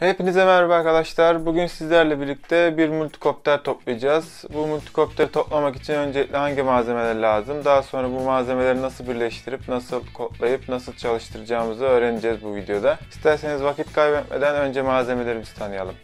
Hepinize merhaba arkadaşlar. Bugün sizlerle birlikte bir multikopter toplayacağız. Bu multikopteri toplamak için öncelikle hangi malzemeler lazım? Daha sonra bu malzemeleri nasıl birleştirip, nasıl kodlayıp, nasıl çalıştıracağımızı öğreneceğiz bu videoda. İsterseniz vakit kaybetmeden önce malzemelerimizi tanıyalım.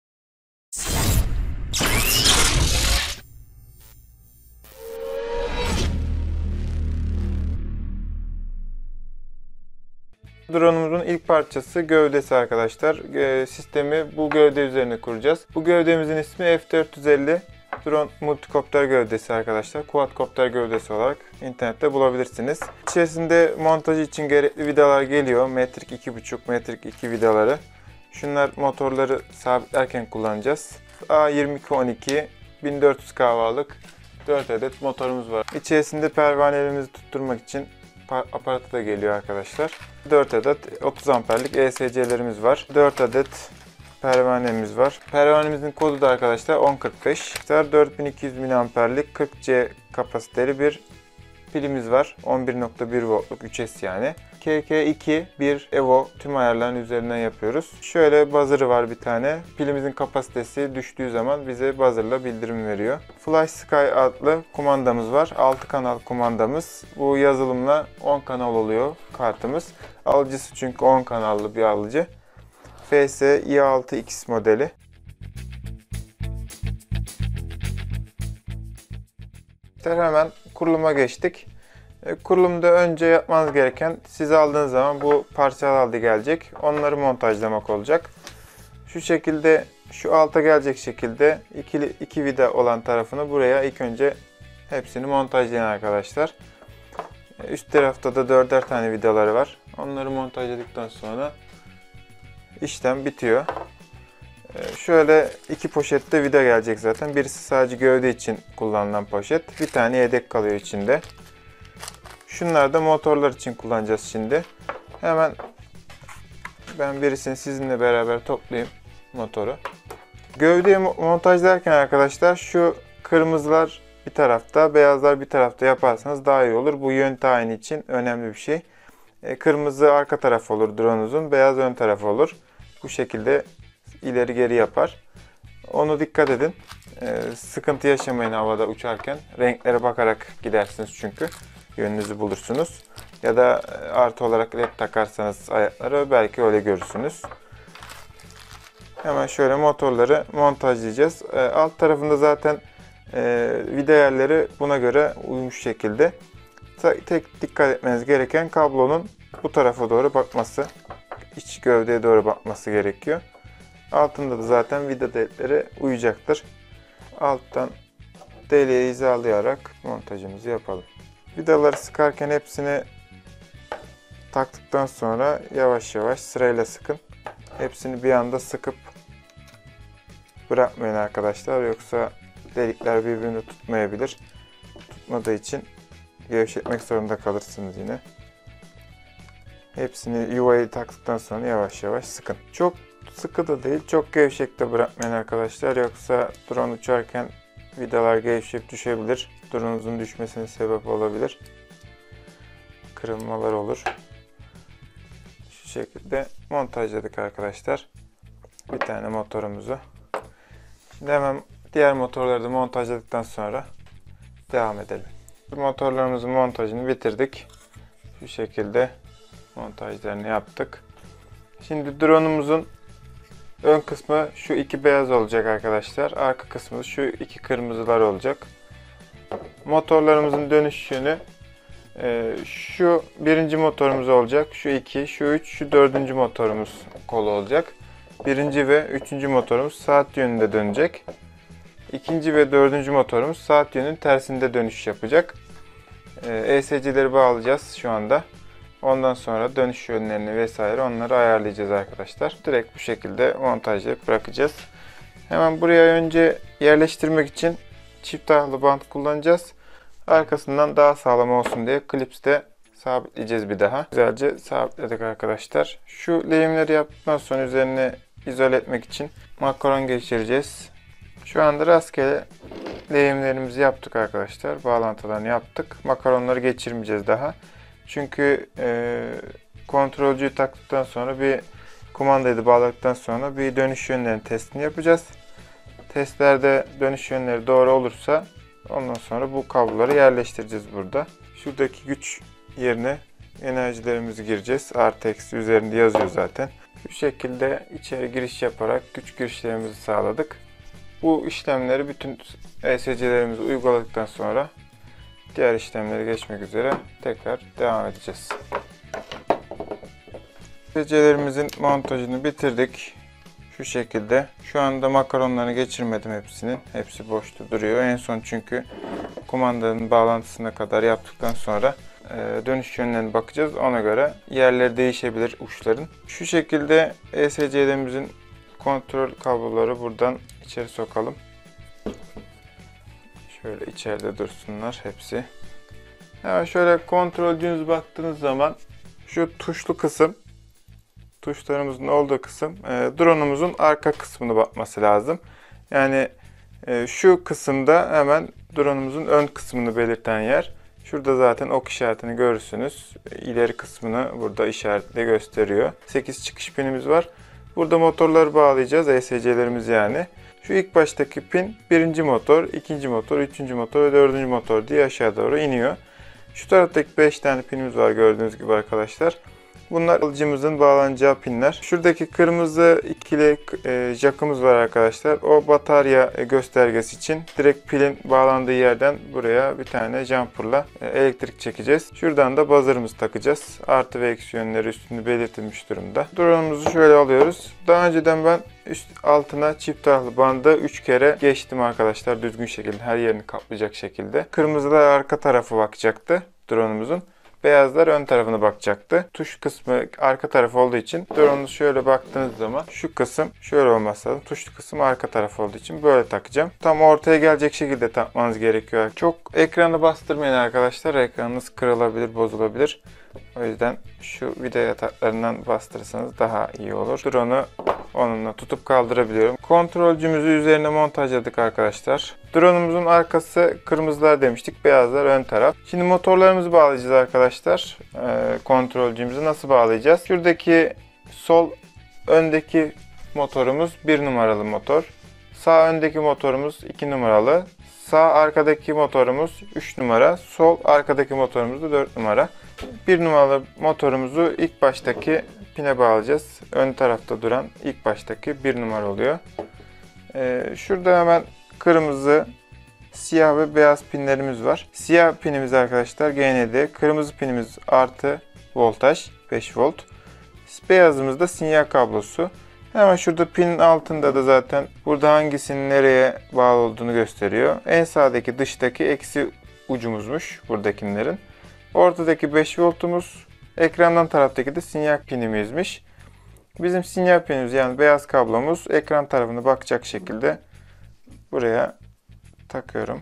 Drone'umuzun ilk parçası gövdesi arkadaşlar. Sistemi bu gövde üzerine kuracağız. Bu gövdemizin ismi F450 Drone Multikopter gövdesi arkadaşlar. Quadcopter gövdesi olarak internette bulabilirsiniz. İçerisinde montajı için gerekli vidalar geliyor. Metrik 2,5 metrik 2 vidaları. Şunlar motorları sabitlerken kullanacağız. A2212 1400 kW'lık 4 adet motorumuz var. İçerisinde pervanelerimizi tutturmak için aparatı da geliyor arkadaşlar. 4 adet 30 amperlik ESC'lerimiz var. 4 adet pervanemiz var. Pervanemizin kodu da arkadaşlar 1045. 4200 mAh'lik 40C kapasiteli bir pilimiz var. 11.1 voltluk 3S yani. KK2 bir Evo tüm ayarların üzerinden yapıyoruz. Şöyle buzzer'ı var bir tane. Pilimizin kapasitesi düştüğü zaman bize buzzer'la bildirim veriyor. Fly Sky adlı kumandamız var. 6 kanal kumandamız. Bu yazılımla 10 kanal oluyor kartımız. Alıcısı çünkü 10 kanallı bir alıcı. FS i6X modeli. Hemen kuruluma geçtik. Kurulumda önce yapmanız gereken, siz aldığınız zaman bu parçalar halde gelecek. Onları montajlamak olacak. Şu şekilde, şu alta gelecek şekilde iki vida olan tarafını buraya ilk önce hepsini montajlayın arkadaşlar. Üst tarafta da 4'er tane vidaları var. Onları montajladıktan sonra işlem bitiyor. Şöyle iki poşette vida gelecek zaten. Birisi sadece gövde için kullanılan poşet. Bir tane yedek kalıyor içinde. Şunlar da motorlar için kullanacağız şimdi. Hemen ben birisini sizinle beraber toplayayım motoru. Gövdeyi montajlarken arkadaşlar şu kırmızılar bir tarafta, beyazlar bir tarafta yaparsanız daha iyi olur. Bu yön tayini için önemli bir şey. Kırmızı arka taraf olur drone'unuzun, beyaz ön taraf olur. Bu şekilde ileri geri yapar. Onu dikkat edin. Sıkıntı yaşamayın havada uçarken. Renklere bakarak gidersiniz çünkü. Yönünüzü bulursunuz. Ya da artı olarak led takarsanız ayakları belki öyle görürsünüz. Hemen şöyle motorları montajlayacağız. Alt tarafında zaten vida yerleri buna göre uymuş şekilde. Tek dikkat etmeniz gereken kablonun bu tarafa doğru bakması. İç gövdeye doğru bakması gerekiyor. Altında da zaten vida delikleri uyacaktır. Alttan deliğe hizalayarak montajımızı yapalım. Vidaları sıkarken hepsini taktıktan sonra yavaş yavaş sırayla sıkın. Hepsini bir anda sıkıp bırakmayın arkadaşlar. Yoksa delikler birbirini tutmayabilir. Tutmadığı için gevşetmek zorunda kalırsınız yine. Hepsini yuvayı taktıktan sonra yavaş yavaş sıkın. Çok sıkı da değil, çok gevşek de bırakmayın arkadaşlar. Yoksa drone uçarken vidalar gevşeyip düşebilir. Drone'unuzun düşmesine sebep olabilir. Kırılmalar olur. Şu şekilde montajladık arkadaşlar. Bir tane motorumuzu. Şimdi hemen diğer motorları da montajladıktan sonra devam edelim. Motorlarımızın montajını bitirdik. Şu şekilde montajlarını yaptık. Şimdi drone'umuzun ön kısmı şu iki beyaz olacak arkadaşlar. Arka kısmı şu iki kırmızılar olacak. Motorlarımızın dönüş yönü şu birinci motorumuz olacak. Şu 2, şu 3, şu dördüncü motorumuz kolu olacak. Birinci ve üçüncü motorumuz saat yönünde dönecek. İkinci ve dördüncü motorumuz saat yönünün tersinde dönüş yapacak. ESC'leri bağlayacağız şu anda. Ondan sonra dönüş yönlerini vesaire onları ayarlayacağız arkadaşlar. Direkt bu şekilde montajlayıp bırakacağız. Hemen buraya önce yerleştirmek için çift tahtalı bant kullanacağız. Arkasından daha sağlam olsun diye klipsle sabitleyeceğiz bir daha. Güzelce sabitledik arkadaşlar. Şu lehimleri yaptıktan sonra üzerine izole etmek için makaron geçireceğiz. Şu anda rastgele lehimlerimizi yaptık arkadaşlar. Bağlantılarını yaptık. Makaronları geçirmeyeceğiz daha. Çünkü kontrolcüyü taktıktan sonra bir kumandayı da bağladıktan sonra bir dönüş yönlerinin testini yapacağız. Testlerde dönüş yönleri doğru olursa ondan sonra bu kabloları yerleştireceğiz burada. Şuradaki güç yerine enerjilerimizi gireceğiz. Artı eksi üzerinde yazıyor zaten. Bu şekilde içeri giriş yaparak güç girişlerimizi sağladık. Bu işlemleri bütün ESC'lerimizi uyguladıktan sonra diğer işlemlere geçmek üzere tekrar devam edeceğiz. ESC'lerimizin montajını bitirdik. Şu şekilde. Şu anda makaronlarını geçirmedim hepsinin. Hepsi boşta duruyor. En son çünkü kumandanın bağlantısına kadar yaptıktan sonra dönüş yönlerine bakacağız. Ona göre yerleri değişebilir uçların. Şu şekilde ESC'lerimizin kontrol kabloları buradan içeri sokalım. Şöyle içeride dursunlar hepsi. Hemen şöyle kontrolcünüz baktığınız zaman şu tuşlu kısım, tuşlarımızın olduğu kısım drone'umuzun arka kısmına bakması lazım. Yani şu kısımda hemen drone'umuzun ön kısmını belirten yer. Şurada zaten ok işaretini görürsünüz. İleri kısmını burada işaretle gösteriyor. 8 çıkış pinimiz var. Burada motorları bağlayacağız. ESC'lerimiz yani. Şu ilk baştaki pin birinci motor, ikinci motor, üçüncü motor ve dördüncü motor diye aşağı doğru iniyor. Şu taraftaki 5 tane pinimiz var gördüğünüz gibi arkadaşlar. Bunlar alıcımızın bağlanacağı pinler. Şuradaki kırmızı ikili jackımız var arkadaşlar. O batarya göstergesi için direkt pilin bağlandığı yerden buraya bir tane jumper'la elektrik çekeceğiz. Şuradan da buzzer'ımızı takacağız. Artı ve eksi yönleri üstünde belirtilmiş durumda. Drone'umuzu şöyle alıyoruz. Daha önceden ben üst altına çift taraflı bandı 3 kere geçtim arkadaşlar. Düzgün şekilde her yerini kaplayacak şekilde. Kırmızılar arka tarafı bakacaktı drone'umuzun. Beyazlar ön tarafına bakacaktı. Tuş kısmı arka taraf olduğu için drone'u şöyle baktığınız zaman şu kısım şöyle olması lazım. Tuşlu kısım arka taraf olduğu için böyle takacağım. Tam ortaya gelecek şekilde takmanız gerekiyor. Çok ekranı bastırmayın arkadaşlar. Ekranınız kırılabilir, bozulabilir. O yüzden şu vida yataklarından bastırırsanız daha iyi olur. Drone'u onunla tutup kaldırabiliyorum. Kontrolcümüzü üzerine montajladık arkadaşlar. Drone'umuzun arkası kırmızılar demiştik. Beyazlar ön taraf. Şimdi motorlarımızı bağlayacağız arkadaşlar. Kontrolcümüzü nasıl bağlayacağız? Şuradaki sol öndeki motorumuz 1 numaralı motor. Sağ öndeki motorumuz 2 numaralı. Sağ arkadaki motorumuz 3 numara. Sol arkadaki motorumuz da 4 numara. 1 numaralı motorumuzu ilk baştaki pine bağlayacağız. Ön tarafta duran ilk baştaki 1 numara oluyor. Şurada hemen kırmızı, siyah ve beyaz pinlerimiz var. Siyah pinimiz arkadaşlar GND, kırmızı pinimiz artı voltaj 5 volt. Beyazımız da sinyal kablosu. Hemen şurada pinin altında da zaten burada hangisinin nereye bağlı olduğunu gösteriyor. En sağdaki dıştaki eksi ucumuzmuş buradakilerin. Ortadaki 5 voltumuz, ekrandan taraftaki de sinyal pinimizmiş. Bizim sinyal pinimiz yani beyaz kablomuz ekran tarafına bakacak şekilde buraya takıyorum.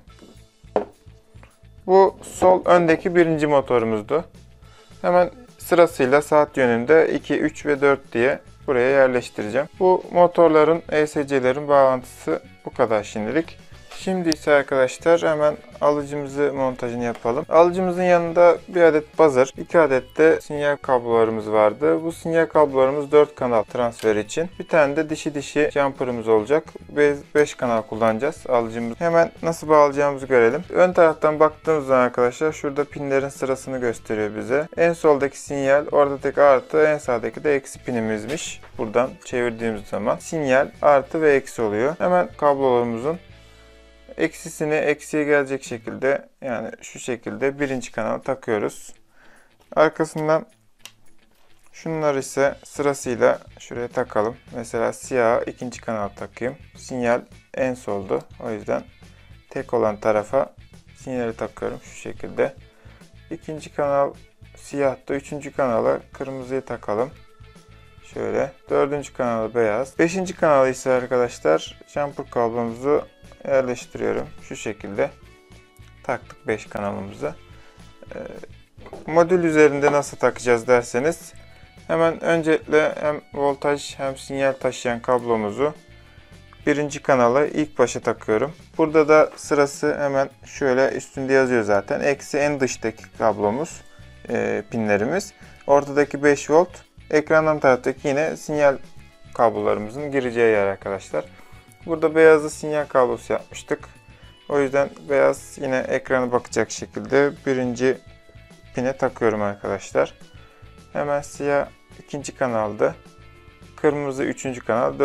Bu sol öndeki birinci motorumuzdu. Hemen sırasıyla saat yönünde 2, 3 ve 4 diye buraya yerleştireceğim. Bu motorların, ESC'lerin bağlantısı bu kadar şimdilik. Şimdi ise arkadaşlar hemen alıcımızı montajını yapalım. Alıcımızın yanında bir adet buzzer, 2 adet de sinyal kablolarımız vardı. Bu sinyal kablolarımız 4 kanal transfer için. Bir tane de dişi jumper'ımız olacak. 5 kanal kullanacağız alıcımız. Hemen nasıl bağlayacağımızı görelim. Ön taraftan baktığımız zaman arkadaşlar şurada pinlerin sırasını gösteriyor bize. En soldaki sinyal, ortadaki artı, en sağdaki de eksi pinimizmiş. Buradan çevirdiğimiz zaman sinyal artı ve eksi oluyor. Hemen kablolarımızın eksisini eksiye gelecek şekilde yani şu şekilde birinci kanala takıyoruz. Arkasından şunları ise sırasıyla şuraya takalım. Mesela siyahı ikinci kanala takayım. Sinyal en soldu. O yüzden tek olan tarafa sinyali takıyorum şu şekilde. İkinci kanal siyahta, üçüncü kanala kırmızıyı takalım. Şöyle. Dördüncü kanalı beyaz. Beşinci kanalı ise arkadaşlar jumper kablomuzu yerleştiriyorum. Şu şekilde taktık 5 kanalımızı. Modül üzerinde nasıl takacağız derseniz hemen öncelikle hem voltaj hem sinyal taşıyan kablomuzu birinci kanala ilk başa takıyorum. Burada da sırası hemen şöyle üstünde yazıyor zaten. Eksi en dıştaki kablomuz, pinlerimiz. Ortadaki 5 volt ekrandan taraftaki yine sinyal kablolarımızın gireceği yer arkadaşlar. Burada beyazlı sinyal kablosu yapmıştık. O yüzden beyaz yine ekrana bakacak şekilde birinci pine takıyorum arkadaşlar. Hemen siyah ikinci kanalda, kırmızı üçüncü kanal,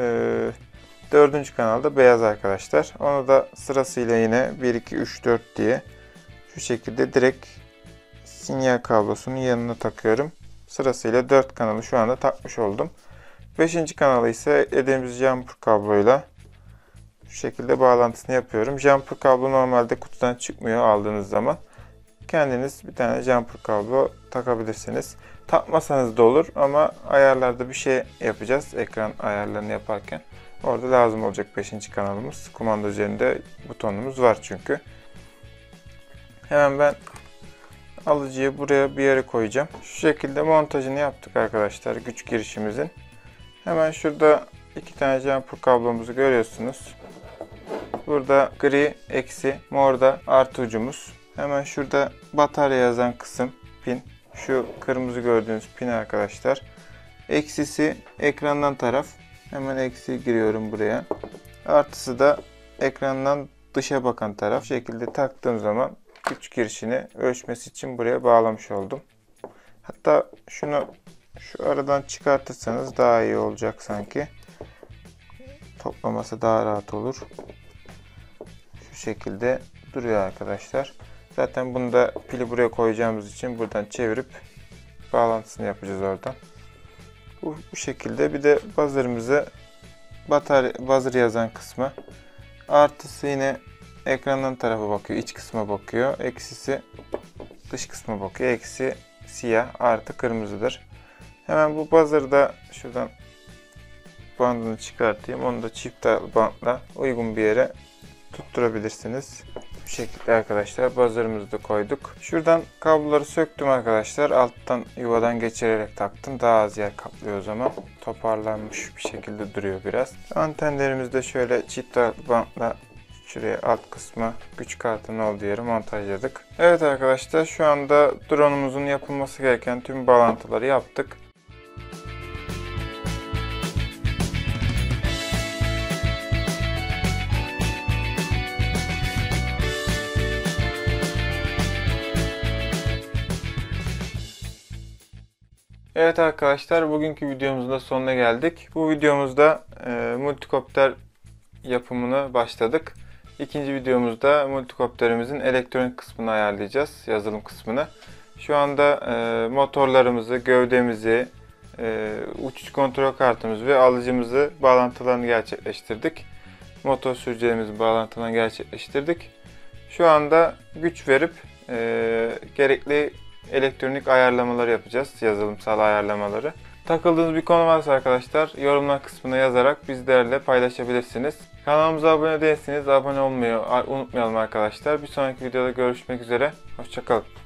dördüncü kanalda beyaz arkadaşlar. Onu da sırasıyla yine 1, 2, 3, 4 diye şu şekilde direkt sinyal kablosunun yanına takıyorum. Sırasıyla 4 kanalı şu anda takmış oldum. 5. kanalı ise elediğimiz jumper kabloyla şu şekilde bağlantısını yapıyorum. Jumper kablo normalde kutudan çıkmıyor aldığınız zaman. Kendiniz bir tane jumper kablo takabilirsiniz. Takmasanız da olur ama ayarlarda bir şey yapacağız ekran ayarlarını yaparken. Orada lazım olacak 5. kanalımız. Kumanda üzerinde butonumuz var çünkü. Hemen ben alıcıyı buraya bir yere koyacağım. Şu şekilde montajını yaptık arkadaşlar güç girişimizin. Hemen şurada 2 tane jumper kablomuzu görüyorsunuz. Burada gri eksi, morda artı ucumuz. Hemen şurada batarya yazan kısım pin. Şu kırmızı gördüğünüz pin arkadaşlar. Eksisi ekrandan taraf. Hemen eksi giriyorum buraya. Artısı da ekrandan dışa bakan taraf. Bu şekilde taktığım zaman güç girişini ölçmesi için buraya bağlamış oldum. Hatta şunu şu aradan çıkartırsanız daha iyi olacak sanki. Toplaması daha rahat olur. Şu şekilde duruyor arkadaşlar. Zaten bunu da pili buraya koyacağımız için buradan çevirip bağlantısını yapacağız oradan. Bu şekilde bir de buzzer'ımızı buzzer yazan kısmı. Artısı yine ekrandan tarafa bakıyor, iç kısma bakıyor. Eksisi dış kısma bakıyor. Eksi siyah, artı kırmızıdır. Hemen bu buzzer'ı da şuradan bandını çıkartayım. Onu da çift bantla uygun bir yere tutturabilirsiniz. Bu şekilde arkadaşlar buzzer'ımızı da koyduk. Şuradan kabloları söktüm arkadaşlar. Alttan yuvadan geçirerek taktım. Daha az yer kaplıyor o zaman. Toparlanmış bir şekilde duruyor biraz. Antenlerimizi de şöyle çift bantla şuraya alt kısma güç kartının olduğu yere montajladık. Evet arkadaşlar şu anda drone'umuzun yapılması gereken tüm bağlantıları yaptık. Evet arkadaşlar bugünkü videomuzun da sonuna geldik. Bu videomuzda multikopter yapımını başladık. İkinci videomuzda multikopterimizin elektronik kısmını ayarlayacağız. Yazılım kısmını. Şu anda motorlarımızı, gövdemizi, uçuş kontrol kartımızı ve alıcımızı bağlantılarını gerçekleştirdik. Motor sürücülerimizin bağlantılarını gerçekleştirdik. Şu anda güç verip gerekli elektronik ayarlamaları yapacağız. Yazılımsal ayarlamaları. Takıldığınız bir konu varsa arkadaşlar yorumlar kısmına yazarak bizlerle paylaşabilirsiniz. Kanalımıza abone değilseniz abone olmayı unutmayalım arkadaşlar. Bir sonraki videoda görüşmek üzere. Hoşça kalın.